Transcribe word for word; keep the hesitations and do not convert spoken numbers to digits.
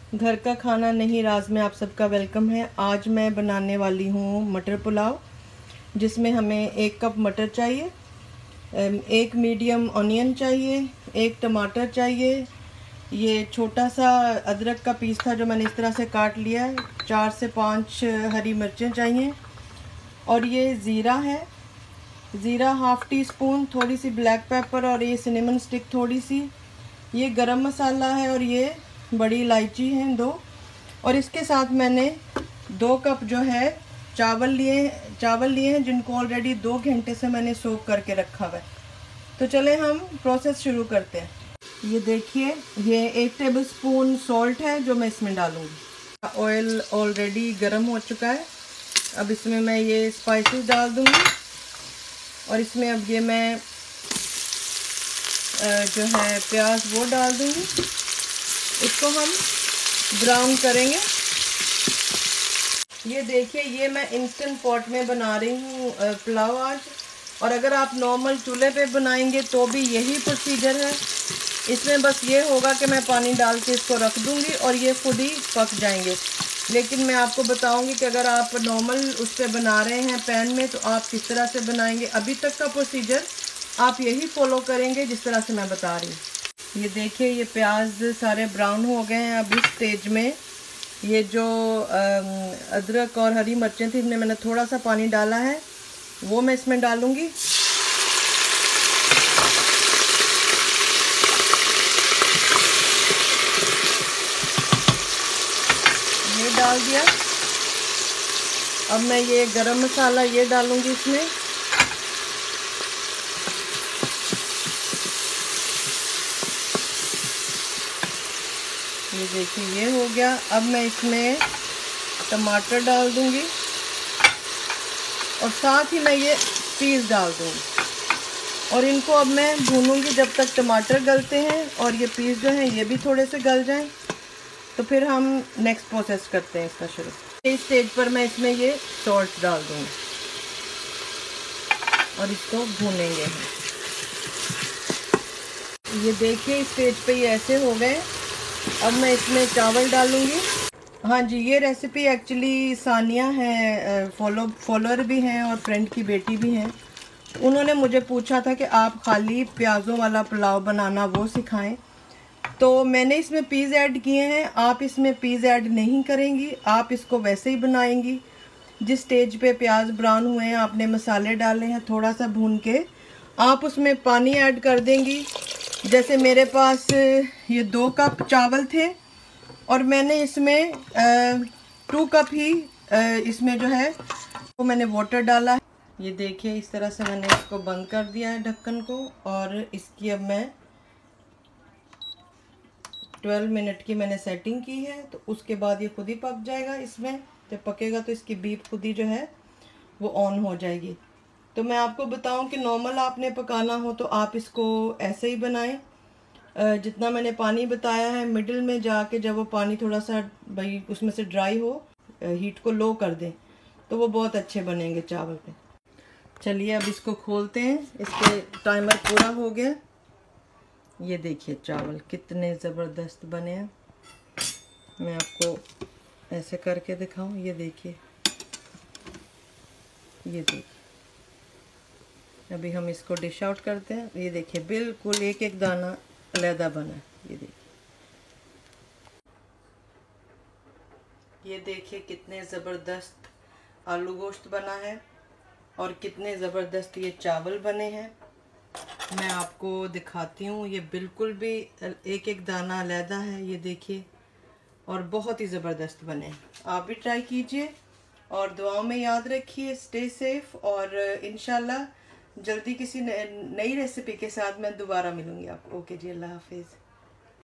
घर का खाना नहीं राज में आप सबका वेलकम है। आज मैं बनाने वाली हूँ मटर पुलाव, जिसमें हमें एक कप मटर चाहिए, एक मीडियम ऑनियन चाहिए, एक टमाटर चाहिए, ये छोटा सा अदरक का पीस था जो मैंने इस तरह से काट लिया है, चार से पाँच हरी मिर्चें चाहिए, और ये ज़ीरा है, ज़ीरा हाफ़ टी स्पून, थोड़ी सी ब्लैक पेपर और ये सिनेमन स्टिक थोड़ी सी, ये गरम मसाला है और ये बड़ी इलायची हैं दो, और इसके साथ मैंने दो कप जो है चावल लिए चावल लिए हैं जिनको ऑलरेडी दो घंटे से मैंने सोक करके रखा हुआ है। तो चले हम प्रोसेस शुरू करते हैं। ये देखिए, ये एक टेबल स्पून सॉल्ट है जो मैं इसमें डालूँगी। ऑयल ऑलरेडी गर्म हो चुका है। अब इसमें मैं ये स्पाइसेस डाल दूँगी और इसमें अब ये मैं जो है प्याज वो डाल दूँगी। इसको हम ब्राउन करेंगे। ये देखिए, ये मैं इंस्टेंट पॉट में बना रही हूँ पुलाव आज, और अगर आप नॉर्मल चूल्हे पे बनाएंगे तो भी यही प्रोसीजर है। इसमें बस ये होगा कि मैं पानी डाल के इसको रख दूँगी और ये खुद ही पक जाएंगे। लेकिन मैं आपको बताऊँगी कि अगर आप नॉर्मल उस पर बना रहे हैं पैन में तो आप किस तरह से बनाएंगे। अभी तक का प्रोसीजर आप यही फॉलो करेंगे जिस तरह से मैं बता रही हूँ। ये देखिए, ये प्याज सारे ब्राउन हो गए हैं। अब इस स्टेज में ये जो अदरक और हरी मिर्चें थी, इनमें मैंने थोड़ा सा पानी डाला है, वो मैं इसमें डालूँगी। ये डाल दिया। अब मैं ये गरम मसाला ये डालूँगी इसमें। ये देखिए, ये हो गया। अब मैं इसमें टमाटर डाल दूंगी और साथ ही मैं ये पीस डाल दूंगी, और इनको अब मैं भूनूंगी जब तक टमाटर गलते हैं और ये पीस जो हैं ये भी थोड़े से गल जाएं। तो फिर हम नेक्स्ट प्रोसेस करते हैं इसका शुरू। इस स्टेज पर मैं इसमें ये सॉल्ट डाल दूंगी और इसको भूनेंगे हम। ये देखिए, इस स्टेज पे ये ऐसे हो गए। अब मैं इसमें चावल डालूंगी। हाँ जी, ये रेसिपी एक्चुअली सानिया है, फॉलो फॉलोअर भी हैं और फ्रेंड की बेटी भी हैं। उन्होंने मुझे पूछा था कि आप खाली प्याज़ों वाला पुलाव बनाना वो सिखाएं, तो मैंने इसमें पीस ऐड किए हैं। आप इसमें पीस ऐड नहीं करेंगी, आप इसको वैसे ही बनाएंगी। जिस स्टेज पे प्याज ब्राउन हुए हैं, आपने मसाले डाले हैं, थोड़ा सा भून के आप उसमें पानी ऐड कर देंगी। जैसे मेरे पास ये दो कप चावल थे और मैंने इसमें टू कप ही इसमें जो है वो मैंने वाटर डाला है। ये देखिए, इस तरह से मैंने इसको बंद कर दिया है ढक्कन को, और इसकी अब मैं ट्वेल्व मिनट की मैंने सेटिंग की है। तो उसके बाद ये खुद ही पक जाएगा। इसमें जब पकेगा तो इसकी बीप खुद ही जो है वो ऑन हो जाएगी। तो मैं आपको बताऊं कि नॉर्मल आपने पकाना हो तो आप इसको ऐसे ही बनाएं। जितना मैंने पानी बताया है, मिडिल में जाके जब वो पानी थोड़ा सा भाई उसमें से ड्राई हो, हीट को लो कर दें, तो वो बहुत अच्छे बनेंगे चावल पे। चलिए अब इसको खोलते हैं। इसके टाइमर पूरा हो गया। ये देखिए चावल कितने ज़बरदस्त बने हैं। मैं आपको ऐसे करके दिखाऊं। ये देखिए, ये देखिए। अभी हम इसको डिश आउट करते हैं। ये देखिए, बिल्कुल एक एक दाना अलहदा बना है। ये देखिए, ये देखिए कितने ज़बरदस्त आलू गोश्त बना है और कितने ज़बरदस्त ये चावल बने हैं। मैं आपको दिखाती हूँ। ये बिल्कुल भी एक एक दाना अलहदा है। ये देखिए, और बहुत ही ज़बरदस्त बने हैं। आप भी ट्राई कीजिए और दुआओं में याद रखिए। स्टे सेफ, और इंशाल्लाह जल्दी किसी नई रेसिपी के साथ मैं दोबारा मिलूंगी आपको। ओके जी, अल्लाह हाफिज़।